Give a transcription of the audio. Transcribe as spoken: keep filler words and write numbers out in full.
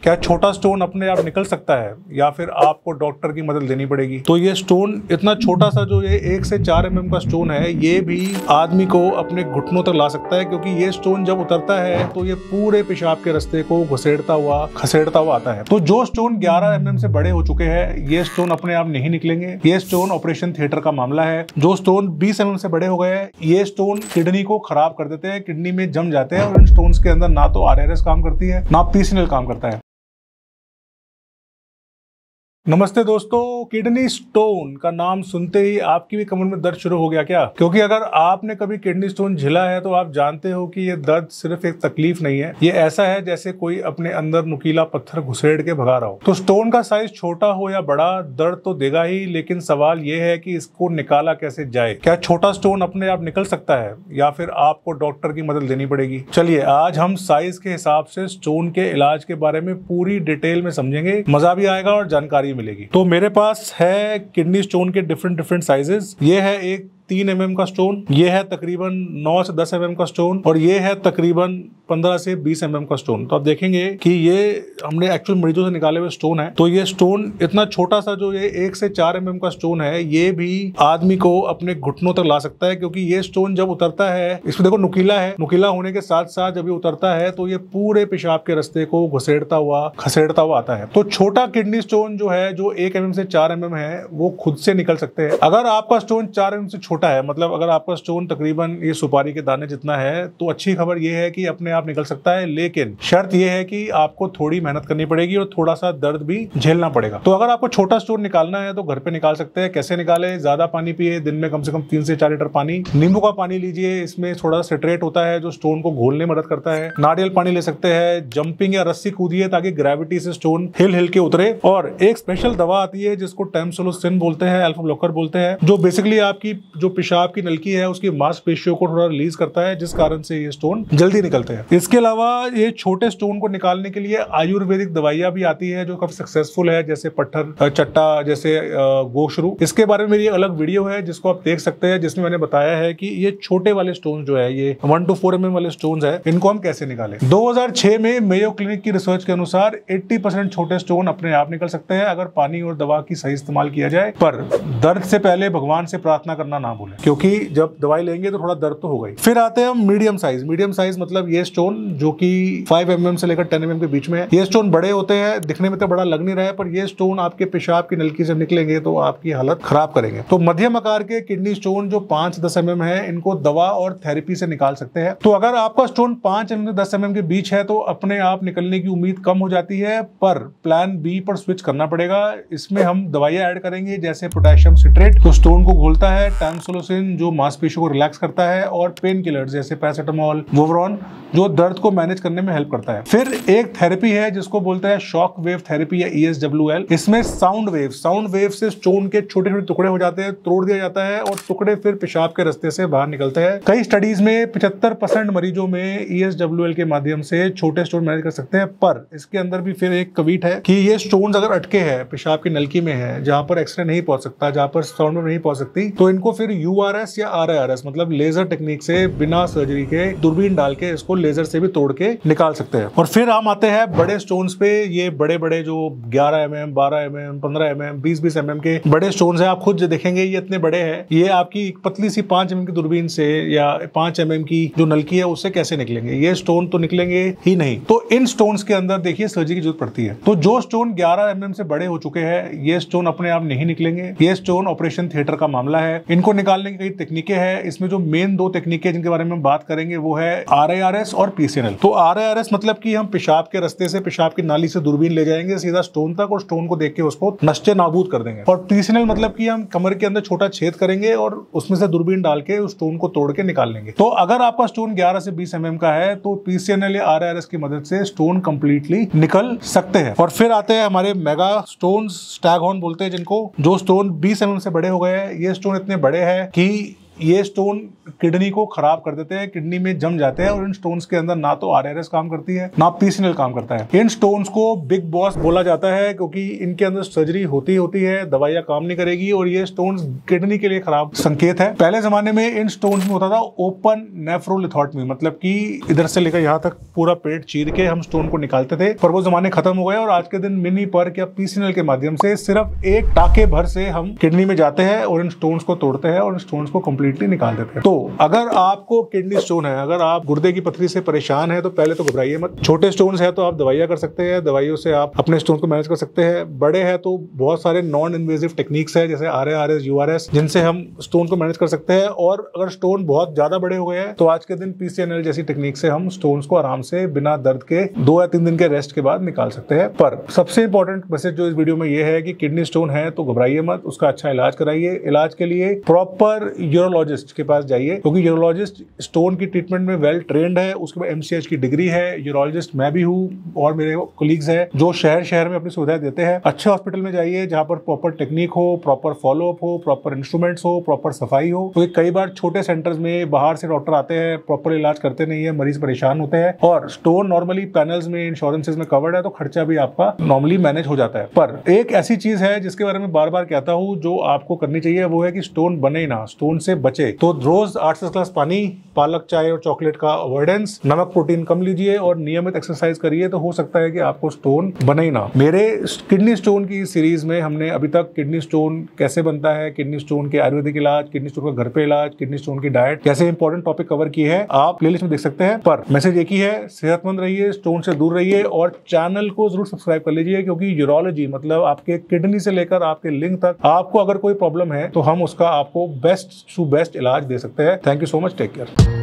क्या छोटा स्टोन अपने आप निकल सकता है या फिर आपको डॉक्टर की मदद लेनी पड़ेगी? तो ये स्टोन इतना छोटा सा जो ये एक से चार एम एम का स्टोन है, ये भी आदमी को अपने घुटनों तक ला सकता है, क्योंकि ये स्टोन जब उतरता है तो ये पूरे पेशाब के रास्ते को घुसेड़ता हुआ खसेड़ता हुआ आता है। तो जो स्टोन ग्यारह एम एम से बड़े हो चुके हैं, ये स्टोन अपने आप नहीं निकलेंगे। ये स्टोन ऑपरेशन थिएटर का मामला है। जो स्टोन बीस एम एम से बड़े हो गए हैं, ये स्टोन किडनी को खराब कर देते हैं, किडनी में जम जाते हैं और इन स्टोन्स के अंदर ना तो आर आर एस काम करती है ना पी सी एन एल काम करता है। नमस्ते दोस्तों, किडनी स्टोन का नाम सुनते ही आपकी भी कमर में दर्द शुरू हो गया क्या? क्योंकि अगर आपने कभी किडनी स्टोन झेला है तो आप जानते हो कि ये दर्द सिर्फ एक तकलीफ नहीं है, ये ऐसा है जैसे कोई अपने अंदर नुकीला पत्थर घुसेड़ के भगा रहा हो। तो स्टोन का साइज छोटा हो या बड़ा, दर्द तो देगा ही, लेकिन सवाल ये है कि इसको निकाला कैसे जाए। क्या छोटा स्टोन अपने आप निकल सकता है या फिर आपको डॉक्टर की मदद लेनी पड़ेगी? चलिए आज हम साइज के हिसाब से स्टोन के इलाज के बारे में पूरी डिटेल में समझेंगे, मजा भी आएगा और जानकारी मिलेगी। तो मेरे पास है किडनी स्टोन के डिफरेंट डिफरेंट साइजेस। ये है एक तीन एम एम का स्टोन, ये है तकरीबन नौ से दस एम एम का स्टोन और ये है तकरीबन पंद्रह से बीस एम एम का स्टोन। तो आप देखेंगे कि ये हमने एक्चुअल मरीजों से निकाले हुए स्टोन है। तो ये स्टोन इतना छोटा सा जो ये एक से चार एम एम का स्टोन है, ये भी आदमी को अपने घुटनों तक ला सकता है, क्योंकि ये स्टोन जब उतरता है, इसमें देखो नुकीला है, नुकीला होने के साथ साथ जब ये उतरता है तो ये पूरे पेशाब के रास्ते को घुसेड़ता हुआ खसेड़ता हुआ आता है। तो छोटा किडनी स्टोन जो है, जो एक एम एम से चार एम एम है, वो खुद से निकल सकते हैं। अगर आपका स्टोन चार एम एम से छोटा है, मतलब अगर आपका स्टोन तकरीबन ये सुपारी के दाने जितना है, तो अच्छी खबर ये है कि अपने आप निकल सकता है, लेकिन शर्त ये है कि आपको थोड़ी मेहनत करनी पड़ेगी और थोड़ा सा दर्द भी झेलना पड़ेगा। तो अगर आपको छोटा स्टोन निकालना है तो घर पे निकाल सकते हैं। कैसे निकाले? ज्यादा पानी पिए, दिन में कम से कम तीन से चार लीटर पानी। नींबू का पानी लीजिए, इसमें थोड़ा सिट्रेट होता है जो स्टोन को घोलने में मदद करता है। नारियल पानी ले सकते हैं। जंपिंग या रस्सी कूदिए ताकि ग्रेविटी से स्टोन हिल हिल के उतरे। और एक स्पेशल दवा आती है जिसको टैमसोलोसिन बोलते हैं, अल्फा ब्लॉकर बोलते हैं, जो बेसिकली आपकी जो पेशाब की नलकी है उसकी मांसपेशियों को थोड़ा रिलीज करता है, जिस कारण से ये स्टोन जल्दी निकलते हैं। इसके अलावा ये छोटे स्टोन को निकालने के लिए आयुर्वेदिक दवाइयां भी आती है जो काफी सक्सेसफुल है, जैसे पत्थर चट्टा, जैसे गोशरू। इसके बारे में मेरी अलग वीडियो है जिसको आप देख सकते हैं, जिसमें मैंने बताया है कि ये छोटे वाले स्टोन जो है, ये one two four M M वाले स्टोन है, इनको हम कैसे निकालें। दो हज़ार छह में मेयो क्लिनिक की रिसर्च के अनुसार अस्सी परसेंट छोटे स्टोन अपने आप निकल सकते हैं अगर पानी और दवा की सही इस्तेमाल किया जाए। पर दर्द से पहले भगवान से प्रार्थना करना ना भूलें, क्योंकि जब दवाई लेंगे तो थोड़ा दर्द तो होगा ही। फिर आते हैं हम मीडियम साइज। मीडियम साइज मतलब ये स्टोन जो कि फाइव एम एम से लेकर टेन एम एम के बीच में है। ये स्टोन बड़े होते हैं, दिखने में तो बड़ा लग नहीं रहा है, पर ये स्टोन आपके पेशाब की नलकी से निकलेंगे तो आपकी हालत खराब करेंगे। तो मध्यम आकार के किडनी स्टोन जो पांच दस एम एम है, इनको दवा और थेरेपी से निकाल सकते हैं। तो अगर आपका स्टोन पांच एम एम से दस एम एम के बीच है तो अपने आप निकलने की उम्मीद कम हो जाती है, पर प्लान बी पर स्विच करना पड़ेगा। इसमें हम दवाइयां ऐड करेंगे, जैसे पोटेशियम सिट्रेट जो स्टोन को घोलता है, टैमसोलोसिन जो मांसपेशियों को रिलैक्स करता है, और पेन किलर जैसे पैरासिटामोल, वोवरॉन जो दर्द को मैनेज करने में हेल्प करता है। फिर एक थेरेपी है जिसको बोलते हैं शॉक वेव थेरेपी या ई एस डब्ल्यू एल। इसमें साउंड वेव साउंड वेव से स्टोन के छोटे छोटे टुकड़े हो जाते हैं, तोड़ दिया जाता है और टुकड़े फिर पेशाब के रास्ते से बाहर निकलते हैं। कई स्टडीज में पचहत्तर परसेंट मरीजों में ई एस डब्ल्यू एल के माध्यम से छोटे स्टोन मैनेज कर सकते हैं। पर इसके अंदर भी फिर एक कवीट है कि ये स्टोन अगर अटके हैं पेशाब की नलकी में है, जहां पर एक्सरे नहीं पहुंच सकता, जहां पर साउंड वेव नहीं पहुंच सकती, तो इनको फिर यू आर एस या आर आई आर एस मतलब लेजर टेक्निक से बिना सर्जरी के दूरबीन डाल के इसको लेजर से भी तोड़ के निकाल सकते हैं। और फिर हम आते हैं बड़े स्टोन्स पे। ये बड़े बड़े जो ग्यारह एम एम, बारह एम एम, पंद्रह एम एम, बीस बीस एम एम के बड़े स्टोन्स हैं, आप खुद देखेंगे ये इतने बड़े हैं। ये आपकी पतली सी पांच एम एम की दूरबीन से या पांच एम एम की जो नलकी है उससे कैसे निकलेंगे? ये स्टोन तो निकलेंगे ही नहीं। तो इन स्टोन्स के अंदर देखिए सर्जरी की जरूरत पड़ती है। तो जो स्टोन ग्यारह एम एम से बड़े हो चुके हैं, ये स्टोन अपने आप नहीं निकलेंगे। ये स्टोन ऑपरेशन थिएटर का मामला है। इनको निकालने की कई तकनीकें हैं। इसमें जो मेन दो तकनीकें जिनके बारे में हम बात करेंगे वो है आर आई आर एस और पी सी एन एल। तो आर आई आर एस मतलब कि हम पेशाब के रास्ते से, पेशाब की नाली से दूरबीन ले जाएंगे सीधा स्टोन तक और स्टोन को देख के उसको नष्टे नाबूद कर देंगे। और पी सी एन एल मतलब कि हम कमर के अंदर छोटा छेद करेंगे और उसमें से दूरबीन डाल के उस स्टोन को तोड़ के निकाल लेंगे। तो अगर आपका स्टोन ग्यारह से बीस एम एम का है तो पी सी एन एल या आर आई आर एस की मदद से स्टोन कंप्लीटली निकल सकते हैं। और फिर आते हैं हमारे मेगा स्टोन, स्टैगहॉर्न बोलते हैं जिनको, जो स्टोन बीस एम एम से बड़े हो गए हैं। ये स्टोन इतने बड़े हैं कि ये स्टोन किडनी को खराब कर देते हैं, किडनी में जम जाते हैं, और इन स्टोन्स के अंदर ना तो आरआरएस काम करती है ना पीसीएनएल काम करता है। इन स्टोन्स को बिग बॉस बोला जाता है क्योंकि इनके अंदर सर्जरी होती होती है, दवाइयां काम नहीं करेगी, और ये स्टोन्स किडनी के लिए खराब संकेत है। पहले जमाने में इन स्टोन्स में होता था ओपन नेफ्रोलिथोटमी, मतलब कि इधर से लेकर यहाँ तक पूरा पेट चीर के हम स्टोन को निकालते थे, पर वो जमाने खत्म हो गए और आज के दिन मिनी पर्क या पीसीएनएल के माध्यम से सिर्फ एक टाके भर से हम किडनी में जाते हैं और इन स्टोन्स को तोड़ते हैं और इन स्टोन्स को कंप्लीटली निकाल देते हैं। तो अगर आपको किडनी स्टोन है, अगर आप गुर्दे की पथरी से परेशान है, तो पहले तो घबराइए मत। छोटे स्टोन्स है तो आप दवाइयां कर सकते हैं, दवाइयों से आप अपने स्टोन को मैनेज कर सकते हैं। बड़े हैं तो बहुत सारे नॉन इन्वेजिव टेक्निक्स है, जैसे आरएआरएस, यूआरएस, जिनसे हम स्टोन को मैनेज कर सकते हैं। और अगर स्टोन बहुत ज्यादा बड़े हो गए हैं तो आज के दिन पीसीएनएल जैसी टेक्निक से हम स्टोन्स को आराम से बिना दर्द के दो या तीन दिन के रेस्ट के बाद निकाल सकते हैं। पर सबसे इंपॉर्टेंट मैसेज जो इस वीडियो में ये है कि किडनी स्टोन है तो घबराइए मत, उसका अच्छा इलाज कराइए। इलाज के लिए प्रॉपर यूरोलॉजिस्ट के पास जाइए, क्योंकि यूरोलॉजिस्ट स्टोन की ट्रीटमेंट में वेल ट्रेंड है, उसके बाद एमसीएच की डिग्री है। यूरोलॉजिस्ट मैं भी हूँ और मेरे कोलीग्स हैं जो शहर शहर में अपनी सुविधाएं देते हैं। अच्छे हॉस्पिटल में जाइए जहां पर प्रॉपर टेक्निक हो, प्रॉपर फॉलोअप हो, प्रॉपर इंस्ट्रूमेंट्स हो, प्रॉपर सफाई हो। क्योंकि कई बार छोटे सेंटर्स में बाहर से डॉक्टर आते हैं, प्रॉपर इलाज करते नहीं है, मरीज परेशान होते हैं। और स्टोन नॉर्मली पैनल्स में, इंश्योरेंसेज में कवर्ड है, तो खर्चा भी आपका नॉर्मली मैनेज हो जाता है। पर एक ऐसी चीज है जिसके बारे में बार बार कहता हूँ जो आपको करनी चाहिए, वो है कि स्टोन बने ना, स्टोन से बचे। तो रोज आठ से दस ग्लास पानी, पालक चाय और चॉकलेट का अवॉइडेंस, नमक प्रोटीन कम लीजिए और नियमित एक्सरसाइज करिए, तो हो सकता है कि आपको स्टोन बने ही ना। मेरे किडनी स्टोन की सीरीज में हमने अभी तक किडनी स्टोन कैसे बनता है, किडनी स्टोन के आयुर्वेदिक इलाज, किडनी स्टोन का घर पे इलाज, किडनी स्टोन की डाइट, कैसे इंपॉर्टेंट टॉपिक कवर किए हैं, आप प्लेलिस्ट में देख सकते हैं। पर मैसेज एक ही है, सेहतमंद रहिए, स्टोन से दूर रहिए और चैनल को जरूर सब्सक्राइब कर लीजिए, क्योंकि यूरोलॉजी मतलब आपके किडनी से लेकर आपके लिंग तक आपको अगर कोई प्रॉब्लम है तो हम उसका आपको बेस्ट टू बेस्ट इलाज दे सकते हैं। Thank you so much, take care.